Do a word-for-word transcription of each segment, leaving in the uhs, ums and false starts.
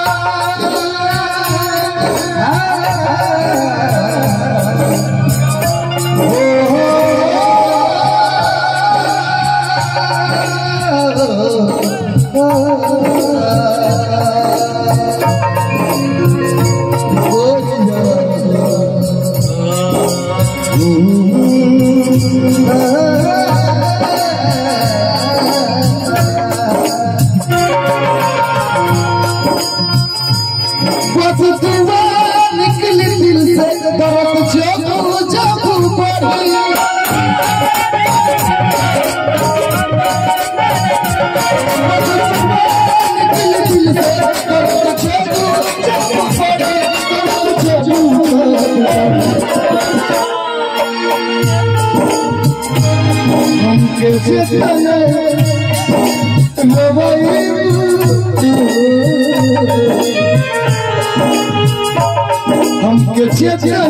हमके चेतना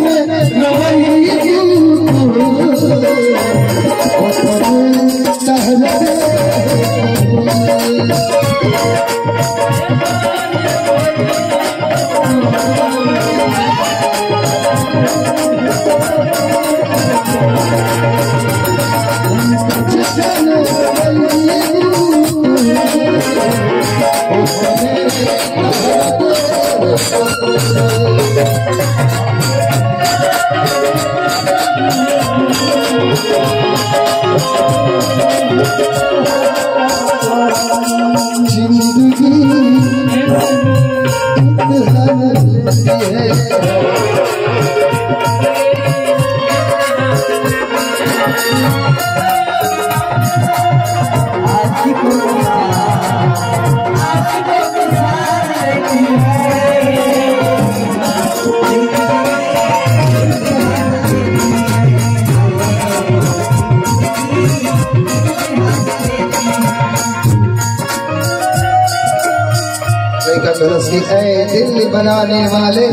दिल बनाने वाले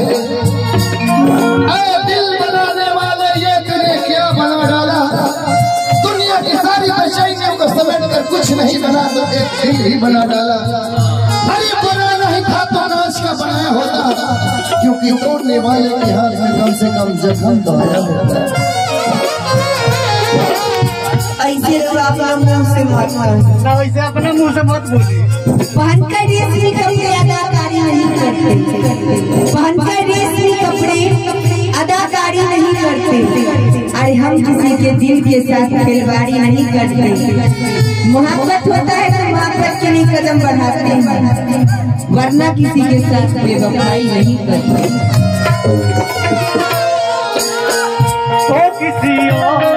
ऐ दिल बनाने वाले ये तूने क्या बना डाला। दुनिया की सारी बेचैनियों को समेट कर कुछ नहीं बना तो एक दिल ही बना डाला। अरे बना नहीं था तो नाच का बनाया होता, क्योंकि तोड़ने वाले के हाथ में कम से कम जख्म तो आया होता। ऐसे तो अपना मुंह से मत ना वैसे अपने मुंह से मत बोलिए। पहनकर रेशमी कपड़े अदाकारी नहीं करते, पहनकर रेशमी कपड़े अदाकारी नहीं करते। अरे हम किसी के दिल के साथ खिलवाड़ी नहीं करते। मोहब्बत होता है तो मोहब्बत के लिए कदम बढ़ाते हैं, वरना किसी के साथ बेवफाई नहीं करते। तो किसी और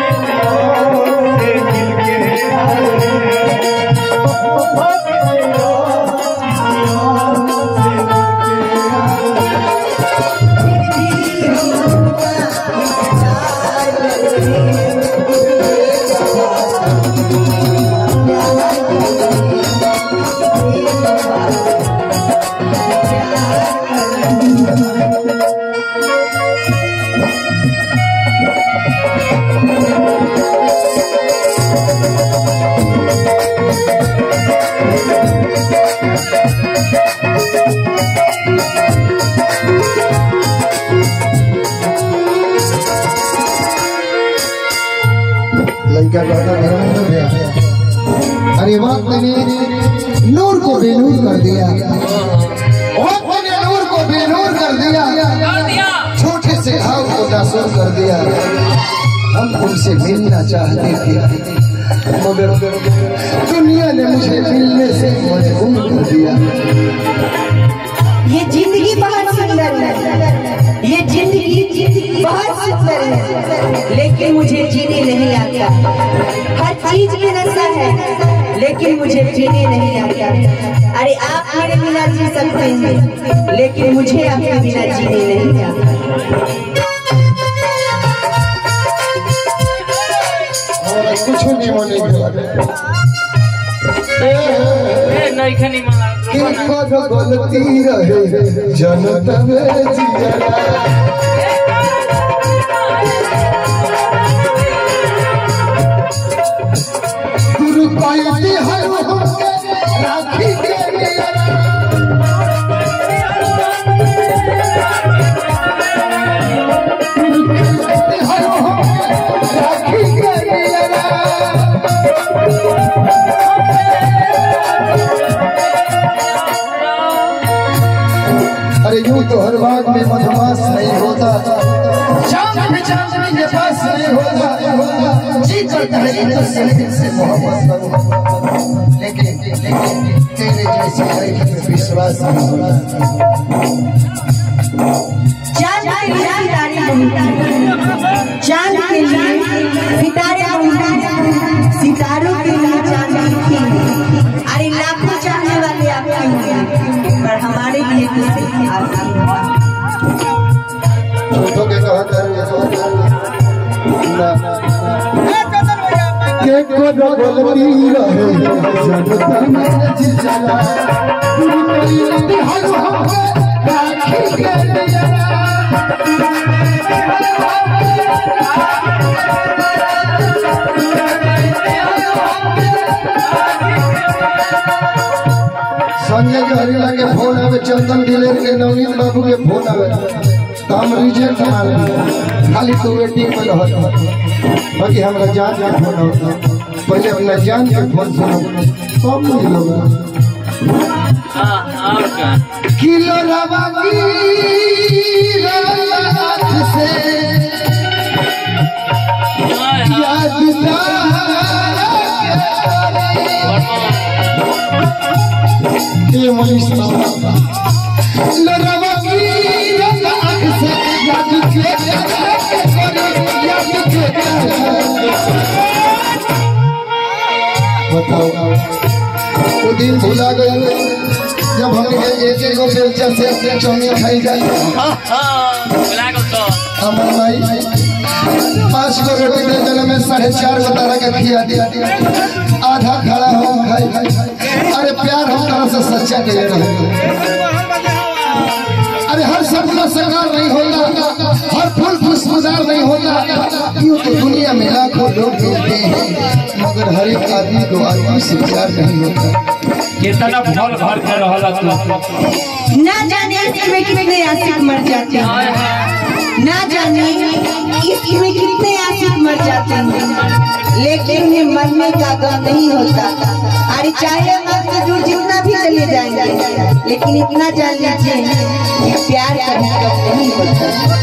लड़का कहता धर्मेंद्र भैया, अरे वक्त ने नूर को बेनूर कर दिया, वक्त ने नूर को बेनूर कर दिया, छोटे से घाव को नासूर कर दिया। हम उनसे मिलना चाहते थे मगर दुनिया ने मुझे मिलने से मजबूर कर दिया। ये जिंदगी बहुत सुंदर है, ये जिंदगी बहुत सुंदर है, लेकिन मुझे जीने नहीं आता। हर चीज में नशा है, लेकिन मुझे जीने नहीं आता। अरे आप मेरे बिना जी सकते हैं, लेकिन मुझे आपके बिना जीने नहीं आता। कुछ नहीं होने नहीं खनी मार गलती रहे जनता में जिया। गुरु पाई हर राखी के अरे यूं तो हर बाग में मधुमास नहीं होता, चांद भी चांदनी के पास नहीं होता, जी करता है इधर से दिल से मोहब्बत करूं, लेकिन लेकिन तेरे जैसे लड़की में विश्वास नहीं होता। चांद के लिए चांद के लिए सितारे सितारों के लिए चांद की, अरे लाखों चाहने वाले आपके होंगे पर हमारे लिए किसी आपकी छोटों के कहकर के को बोलती रहे जनता में जिला पूरी हर हम राखी के संजय जहरीला के फोन आवे, चंदन दिलेर के नवनीत बाबू के फोन आवे, तो हम रिजेक्ट मार खाली तो वेटिंग में रहत, बाकी हमरा जान के फोन होता, पहले अपना जान के फोन सुनो सब मिल लोग। हां और का किलो रवा की रात से याद ये मनीष लरवा की रात से याद के याद के बताओ वो दिन भुला गए जब हम एक एक गो बेलचा से चौमिन खाई जाए, बुला गो तो हमार माई पाँच गो रोटी दे दिल में साढ़े चार गो तारा के खिया दिया, आधा खड़ा हम खाई। अरे प्यार हम तरह से सच्चा दिले रहे, अरे हर सपना साकार नहीं होता, हर फूल खुशबूदार नहीं होता, यूं तो दुनिया में लाखों लोग मिलते हैं मगर हर एक आदमी को आदमी से प्यार नहीं होता। कितना फल भर के रहला तू ना जाने इसमें कितने आशिक मर जाते हैं, ना जाने इसमें कितने आशिक मर जाते हैं, लेकिन उन्हें मरने का गम नहीं होता। अरे चाहे मौत से दूर जितना भी चले जाएंगे, लेकिन इतना जान लीजिए कि प्यार कभी कम नहीं होता।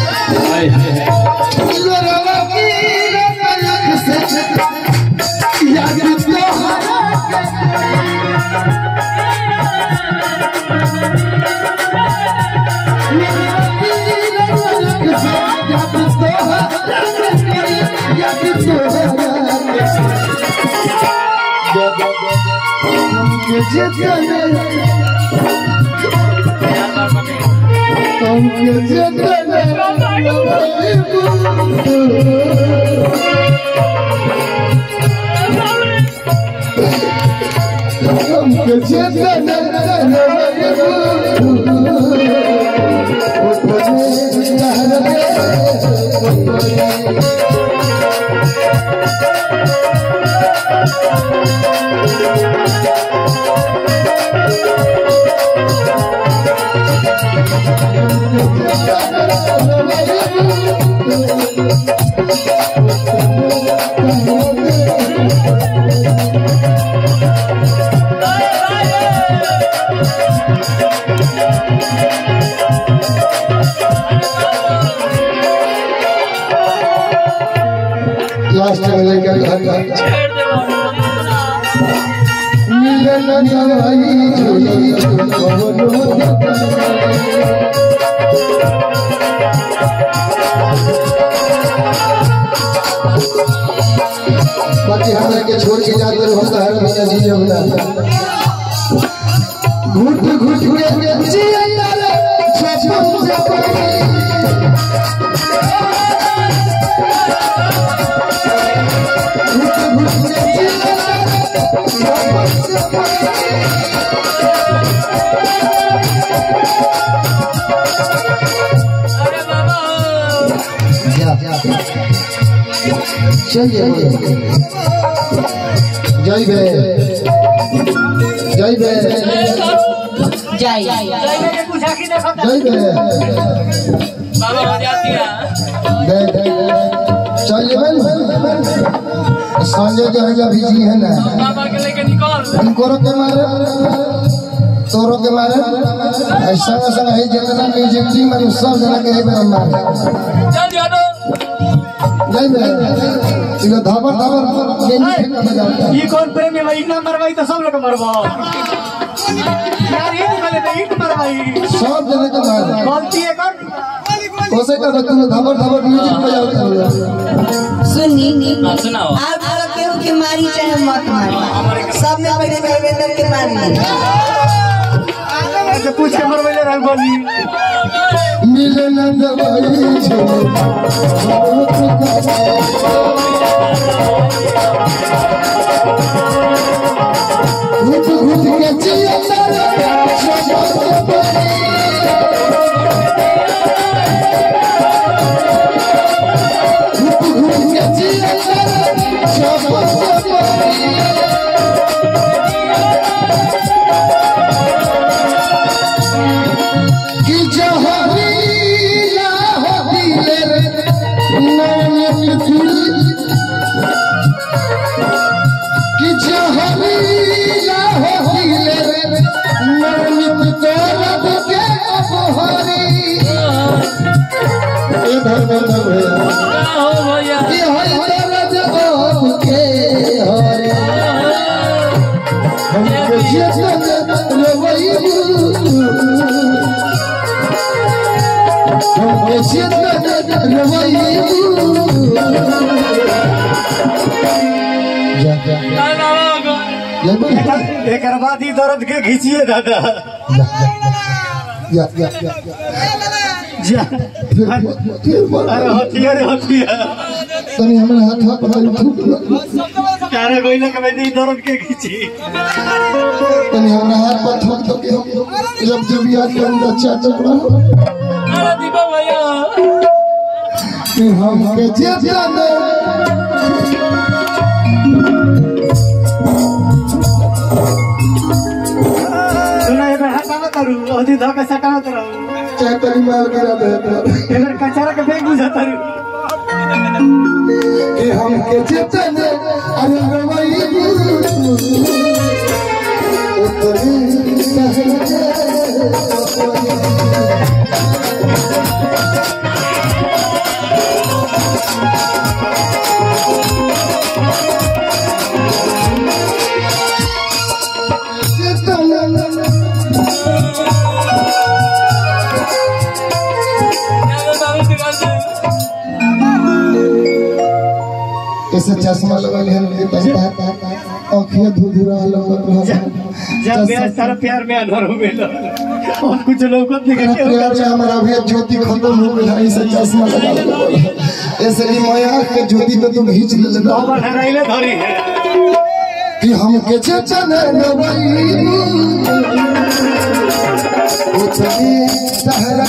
लास्ट में लेकर घर बाकी हमरा के छोड़ के जाते रहो हर महीना जी हमरा घुट घुट के जी अंदर छपम से चलिए जय बे जय बे जय जय बे बाबा हो जाती है चलिए संजय जो अभी जी है ना बाबा के लेके निकल हम कोरो के मारे तोरो के मारे ऐसा ऐसा है जितना म्यूजिक टीम में सब जना के पे मार चल जानो जय मेरे इधर धाबर धाबर गेम खेल के बजाता ये कौन प्रेम है भाई? इतना मरवाई तो सब लोग मरवा यार, ये बोले तो ईट मरवाई सब जना के मार गलती है कौन? कोसे का तुम धाबर धाबर म्यूजिक बजाता हो सुनी सुनाओ आप लोग केहू के मारी चाहे मत मारी, सब में पहले देवेंद्र के मारी। ऐसे पूछ के मरवाइले रंग बोली मिले नंद भाई छो घुट घुट के जिया एक बाद ही दर्द के खींचिए दादा या या या जा अरे हथिया रे हथिया तनी हमरा हाथ हाथ पकड़ फूट तारे कोई ना कभी नहीं दर्द के खींची तनी हमरा हाथ पर ठोक दो के हम जब जब याद करूंगा चाचा बड़ा अरे दीपा भैया कि हम के जेता ने सुना ये हाथ ना करू अधी धक्का सटाना करू चाहे तनी मार गिरा दे इधर कचरा के बैग बुझाता रू कि हम के जेता ने अरे रवई उतरी ऐसे चश्मा लगा ले हम बनता आँखें धुधुरा लगत रहा जब मेरा सारा प्यार में अधर हो गया और कुछ लोग को तेरा प्यार में हमारा भी ज्योति खत्म हो गया ऐसे चश्मा लगा ले ऐसे ही माया के ज्योति तो तुम खींच ले लेना बाबा हराइले धरी है कि हम के चचन नवई उतनी सहरा